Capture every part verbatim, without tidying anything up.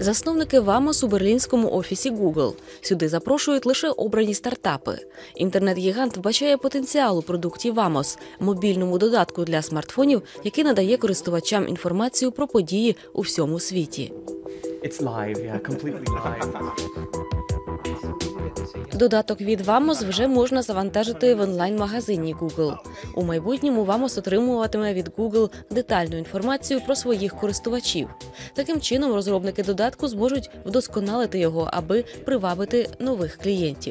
Засновники Vamos у берлінському офісі Google. Сюди запрошують лише обрані стартапи. Інтернет-гігант вбачає потенціал у продукті Vamos – мобільному додатку для смартфонів, який надає користувачам інформацію про події у всьому світі. It's live, yeah, completely live. Додаток від Vamos вже можна завантажити в онлайн-магазині Google. У майбутньому Vamos отримуватиме від Google детальну інформацію про своїх користувачів. Таким чином, розробники додатку зможуть вдосконалити його, аби привабити нових клієнтів.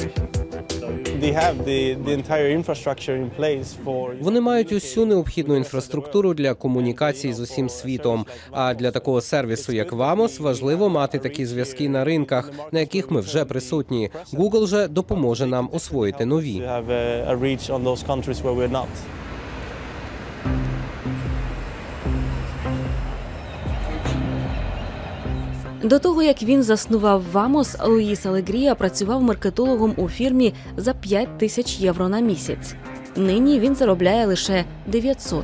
Вони мають усю необхідну інфраструктуру для комунікації з усім світом. А для такого сервісу, як Vamos, важливо мати такі зв'язки на ринках, на яких ми вже присутні. Google же допоможе нам освоїти нові. До того, як він заснував Vamos, Луїс Алегрія працював маркетологом у фірмі за п'ять тисяч євро на місяць. Нині він заробляє лише дев'ятсот.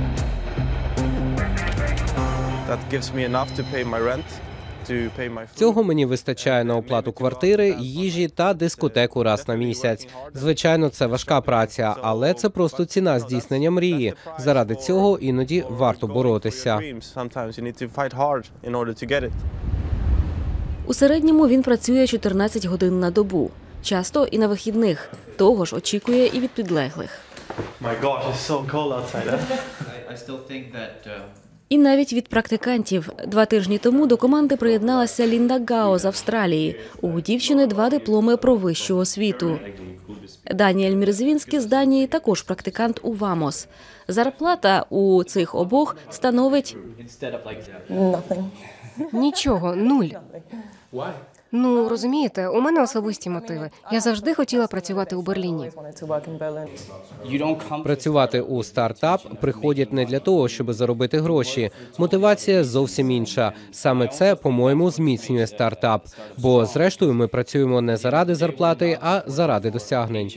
Цього мені вистачає на оплату квартири, їжі та дискотеку раз на місяць. Звичайно, це важка праця, але це просто ціна здійснення мрії. Заради цього іноді варто боротися. У середньому він працює чотирнадцять годин на добу. Часто і на вихідних. Того ж очікує і від підлеглих. І навіть від практикантів. Два тижні тому до команди приєдналася Лінда Гао з Австралії. У дівчини два дипломи про вищу освіту. Даніель Мірзвінський з Данії також практикант у Vamos. Зарплата у цих обох становить... Нічого, нуль. Ну, розумієте, у мене особисті мотиви. Я завжди хотіла працювати у Берліні. Працювати у стартап приходять не для того, щоб заробити гроші. Мотивація зовсім інша. Саме це, по-моєму, зміцнює стартап. Бо, зрештою, ми працюємо не заради зарплати, а заради досягнень.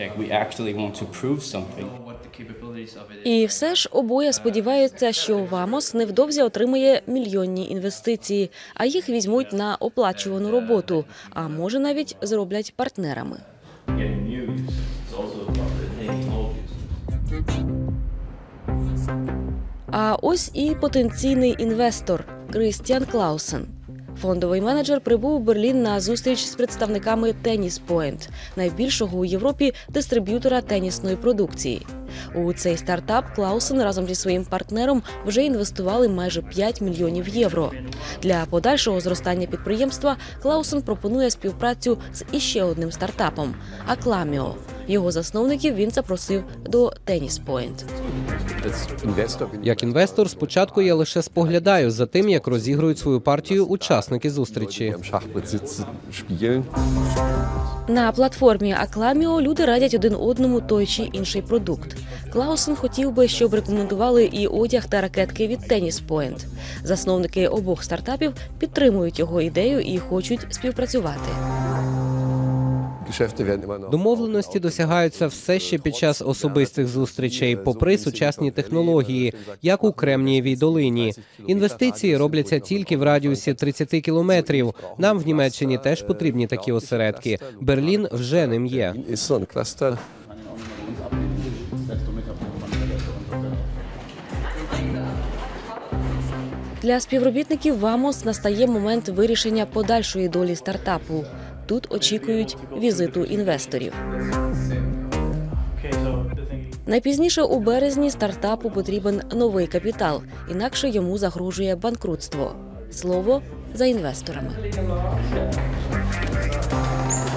І все ж обоє сподіваються, що Vamos невдовзі отримає мільйонні інвестиції, а їх візьмуть на оплачувану роботу, а може навіть зроблять партнерами. А ось і потенційний інвестор Крістіан Клаусен. Фондовий менеджер прибув у Берлін на зустріч з представниками Tennis Point, найбільшого у Європі дистриб'ютора тенісної продукції. У цей стартап Клаусен разом зі своїм партнером вже інвестували майже п'ять мільйонів євро. Для подальшого зростання підприємства Клаусен пропонує співпрацю з іще одним стартапом – Акламіо. Його засновників він запросив до Tennis Point. Як інвестор, спочатку я лише споглядаю за тим, як розігрують свою партію учасники зустрічі. На платформі Акламіо люди радять один одному той чи інший продукт. Клаусен хотів би, щоб рекомендували і одяг та ракетки від Tennis Point. Засновники обох стартапів підтримують його ідею і хочуть співпрацювати. Домовленості досягаються все ще під час особистих зустрічей, попри сучасні технології, як у Кремнієвій долині. Інвестиції робляться тільки в радіусі тридцяти кілометрів. Нам в Німеччині теж потрібні такі осередки. Берлін вже ним є. Для співробітників Vamos настає момент вирішення подальшої долі стартапу. Тут очікують візиту інвесторів. Найпізніше у березні стартапу потрібен новий капітал, інакше йому загрожує банкрутство. Слово за інвесторами.